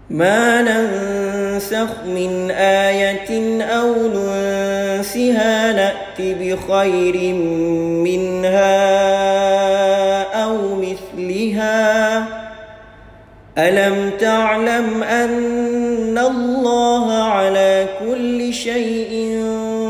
ما ننسخ من آية أو ننسها نأت بخير منها أو مثلها ألم تعلم أن الله على كل شيء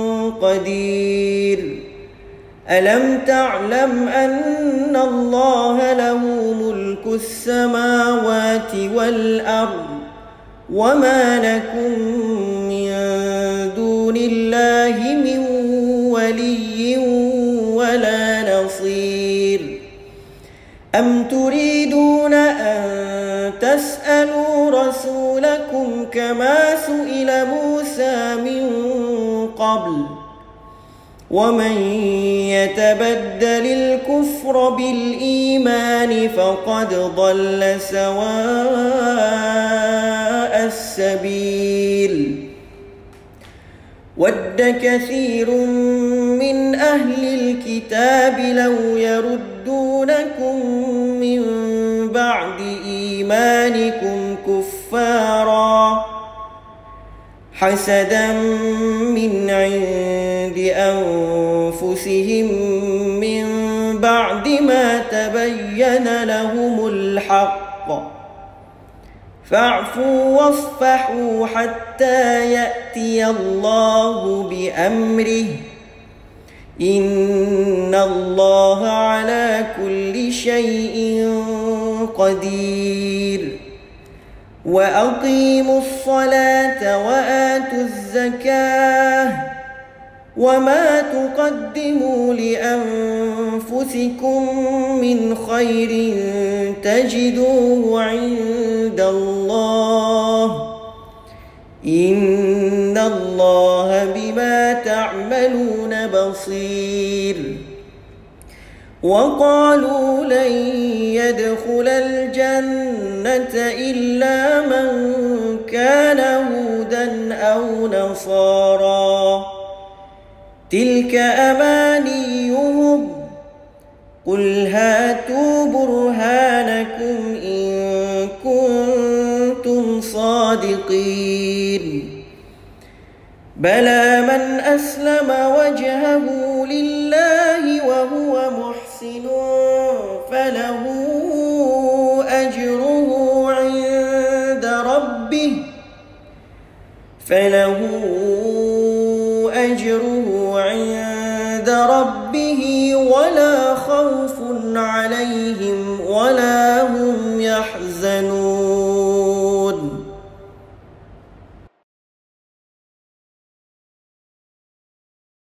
قدير ألم تعلم أن الله له ملك السماوات والأرض وما لكم من دون الله من ولي ولا نصير أم تريدون أن تسألوا رسولكم كما سئل موسى من قبل ومن يتبدل الكفر بالإيمان فقد ضل سواء السبيل ود كثير من أهل الكتاب لو يردونكم من بعد إيمانكم كفارا حسدا من عند أنفسهم من بعد ما تبين لهم الحق فاعفوا واصفحوا حتى يأتي الله بأمره إن الله على كل شيء قدير وأقيموا الصلاة وآتوا الزكاة وما تقدموا لأنفسكم من خير تجدوه عند الله إن الله بما تعملون بصير وقالوا لن يدخل الجنة إلا من كان هودا أو نصارى تلك أمانيهم قل هاتوا برهانكم إن كنتم صادقين بلى من أسلم وجهه لله وهو محسن فله أجره عند ربه ولا خوف عليهم ولا هم يحزنون.